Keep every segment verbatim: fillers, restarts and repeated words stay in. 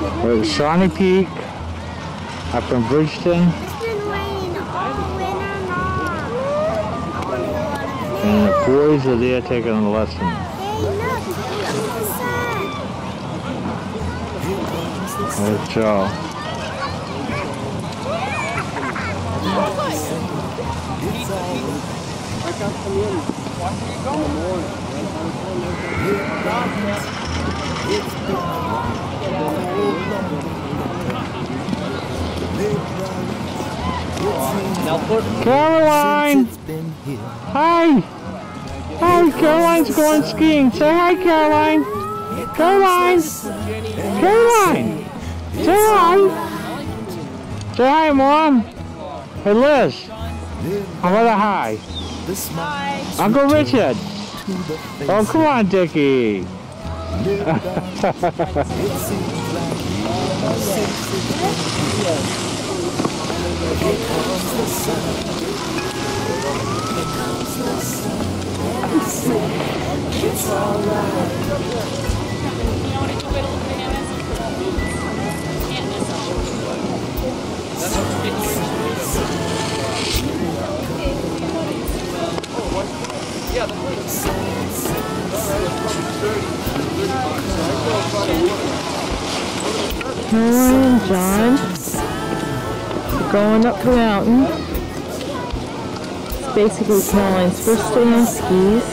We're at Shawnee Peak up in Bridgeton. It's been raining all winter long. And the boys are there taking a lesson. Hey, look, look at the sun. There's Joe. Caroline! Hi! Hi, Caroline's going skiing. Say hi, Caroline! Caroline! Caroline! Say hi! Say hi, Mom! Hey, Liz! How about a hi? Hi! Uncle Richard! Oh, come on, Dickie! It's alright. Caroline and John going up the mountain. It's basically Caroline's first day on skis.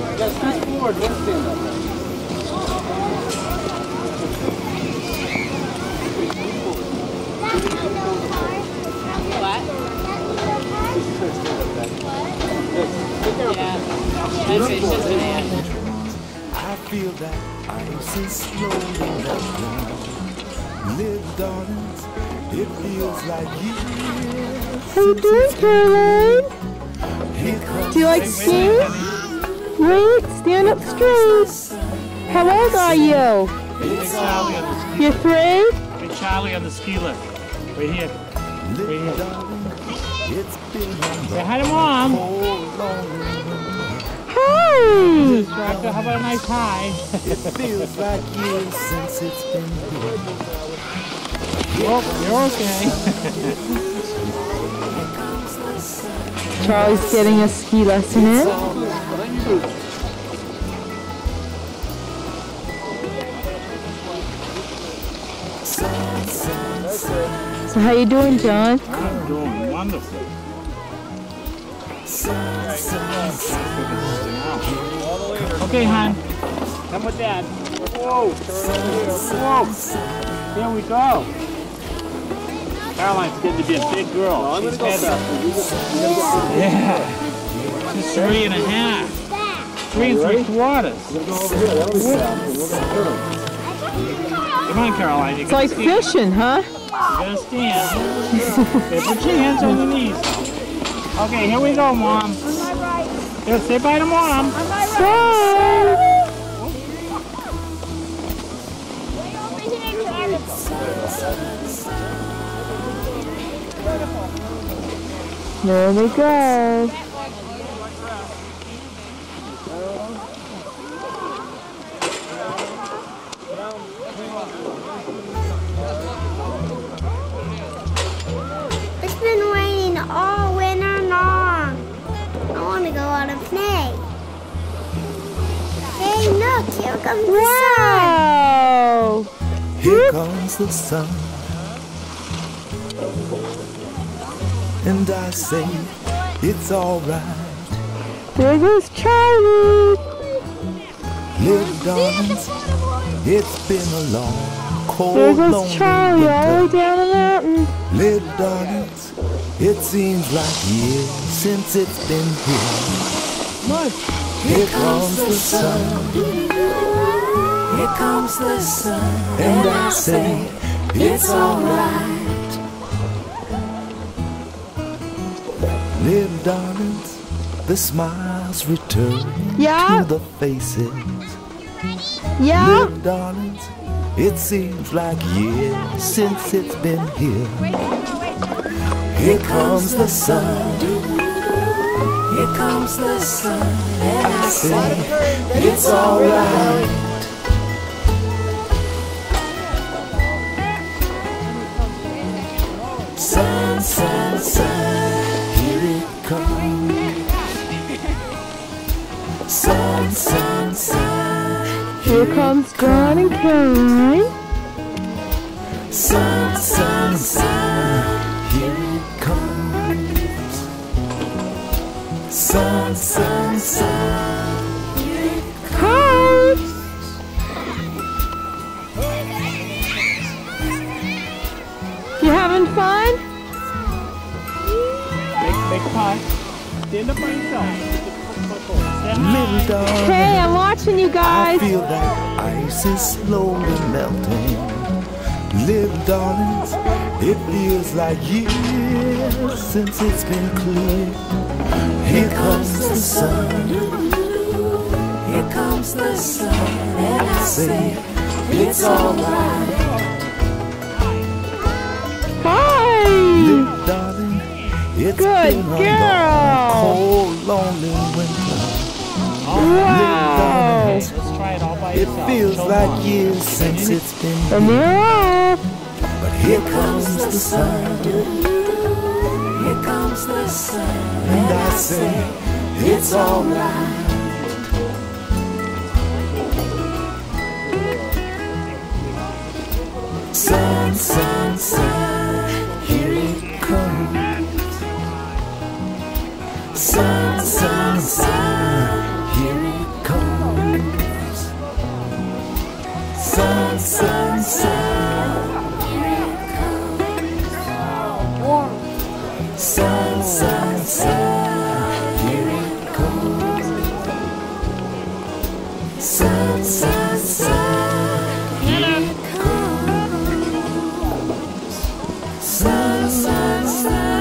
I feel that ice is slowly melting. Live, darlings, it feels like years. How you doing, Caroline? Do you like skiing? Wait, stand up straight. How old are you? You're three? Hey, Charlie on the ski lift. Right here. Right here. Say hi to Mom. Hi. Tractor, how about a nice hi? It feels like years since it's been here. Oh, you're okay. Charlie's getting a ski lesson in. So how you doing, John? I'm doing wonderful. Okay, hon. Come with Dad. Whoa. Whoa. Here we go. Caroline's getting to be a big girl. Oh, I'm She's gonna go yeah. She's three and a half. Three and three quarters. Come on, Caroline. You It's like ski. fishing, huh? You gotta stand. Okay, put your hands on your knees. Okay, here we go, Mom. On my right. Here, say bye to Mom. On my right. Bye. Way over here, Travis. There we go. It's been raining all winter long. I want to go out and play. Hey, look, here comes the Wow. Here comes the sun. And I say, it's alright. There goes Charlie. Live, darlings, it's been a long, cold, There goes lonely Charlie all the way winter. down the mountain. Live, darlings, it seems like years since it's been here. Here comes the sun. Here comes the sun, And I say, it's alright. Live, darlings, the smiles return Yeah. to the faces. Yeah. Live, darlings, it seems like years since it's been here. Here comes the sun. here comes the sun, and I say, It's alright. Sun, sun, sun, here it comes. Sun, sun, sun, Here comes John and Caroline. sun, sun, sun, here it comes. Sun, sun, sun, here it comes. Hi! You having fun? Big, big pot. Stand up by yourself. Little darling, Hey, I'm watching you I guys. feel that ice is slowly melting. Little darlings, it feels like years since it's been clear. Here comes the sun, Here comes the sun, and I say it's alright. Hi! little darling. It's Good been a girl. long, cold, lonely winter. Wow! Let's try it all by It yourself. feels Show like mom. years since it's been And here. they're off. But here comes the sun, Here comes the sun, and I say it's alright. Sun, sun, sun, here it comes. Sun, sun, sun, here it comes. Sun, sun, sun, here it comes. Sun, sun, sun, here it comes. Sun, sun, sun, here it comes. Sun, sun, sun.